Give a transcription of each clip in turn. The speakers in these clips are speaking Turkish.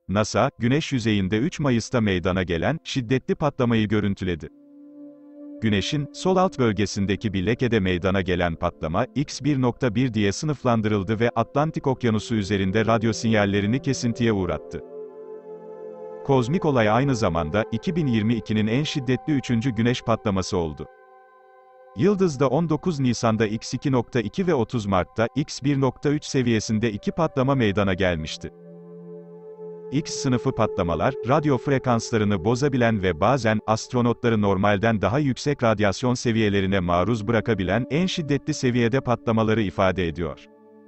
NASA, Güneş yüzeyinde 3 Mayıs'ta meydana gelen, şiddetli patlamayı görüntüledi. Güneş'in, sol alt bölgesindeki bir lekede meydana gelen patlama, X1.1 diye sınıflandırıldı ve Atlantik Okyanusu üzerinde radyo sinyallerini kesintiye uğrattı. Kozmik olay aynı zamanda, 2022'nin en şiddetli 3. güneş patlaması oldu. Yıldız'da 19 Nisan'da X2.2 ve 30 Mart'ta, X1.3 seviyesinde 2 patlama meydana gelmişti. X sınıfı patlamalar, radyo frekanslarını bozabilen ve bazen, astronotları normalden daha yüksek radyasyon seviyelerine maruz bırakabilen, en şiddetli seviyede patlamaları ifade ediyor.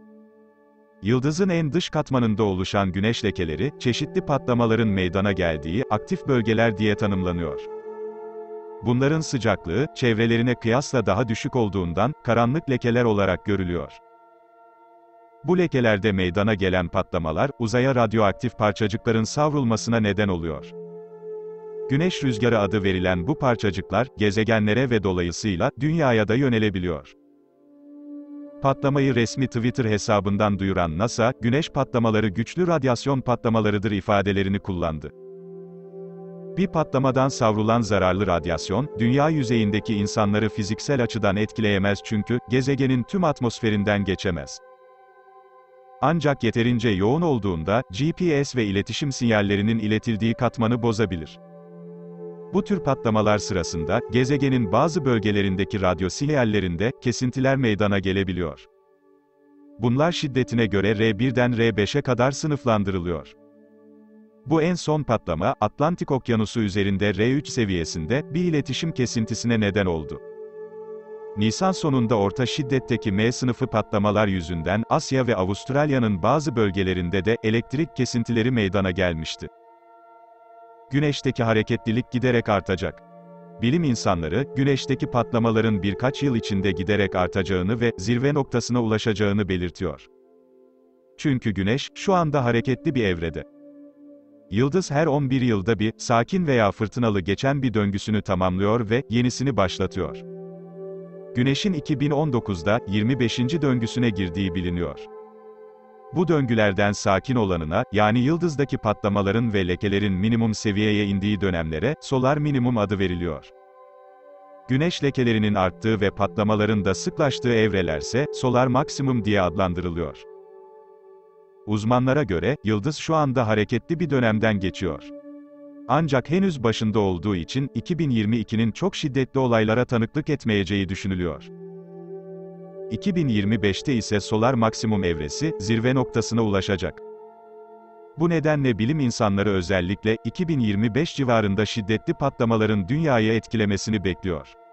Yıldızın en dış katmanında oluşan güneş lekeleri, çeşitli patlamaların meydana geldiği, aktif bölgeler diye tanımlanıyor. Bunların sıcaklığı, çevrelerine kıyasla daha düşük olduğundan, karanlık lekeler olarak görülüyor. Bu lekelerde meydana gelen patlamalar, uzaya radyoaktif parçacıkların savrulmasına neden oluyor. Güneş rüzgarı adı verilen bu parçacıklar, gezegenlere ve dolayısıyla, Dünya'ya da yönelebiliyor. Patlamayı resmi Twitter hesabından duyuran NASA, güneş patlamaları güçlü radyasyon patlamalarıdır ifadelerini kullandı. Bir patlamadan savrulan zararlı radyasyon, Dünya yüzeyindeki insanları fiziksel açıdan etkileyemez çünkü, gezegenin tüm atmosferinden geçemez. Ancak yeterince yoğun olduğunda, GPS ve iletişim sinyallerinin iletildiği katmanı bozabilir. Bu tür patlamalar sırasında, gezegenin bazı bölgelerindeki radyo sinyallerinde, kesintiler meydana gelebiliyor. Bunlar şiddetine göre R1'den R5'e kadar sınıflandırılıyor. Bu en son patlama, Atlantik Okyanusu üzerinde R3 seviyesinde, bir iletişim kesintisine neden oldu. Nisan sonunda orta şiddetteki M sınıfı patlamalar yüzünden, Asya ve Avustralya'nın bazı bölgelerinde de, elektrik kesintileri meydana gelmişti. Güneşteki hareketlilik giderek artacak. Bilim insanları, Güneşteki patlamaların birkaç yıl içinde giderek artacağını ve, zirve noktasına ulaşacağını belirtiyor. Çünkü Güneş, şu anda hareketli bir evrede. Yıldız her 11 yılda bir, sakin veya fırtınalı geçen bir döngüsünü tamamlıyor ve, yenisini başlatıyor. Güneş'in 2019'da, 25. döngüsüne girdiği biliniyor. Bu döngülerden sakin olanına, yani yıldızdaki patlamaların ve lekelerin minimum seviyeye indiği dönemlere, solar minimum adı veriliyor. Güneş lekelerinin arttığı ve patlamaların da sıklaştığı evrelerse, solar maksimum diye adlandırılıyor. Uzmanlara göre, yıldız şu anda hareketli bir dönemden geçiyor. Ancak henüz başında olduğu için, 2022'nin çok şiddetli olaylara tanıklık etmeyeceği düşünülüyor. 2025'te ise solar maksimum evresi, zirve noktasına ulaşacak. Bu nedenle bilim insanları özellikle, 2025 civarında şiddetli patlamaların Dünya'yı etkilemesini bekliyor.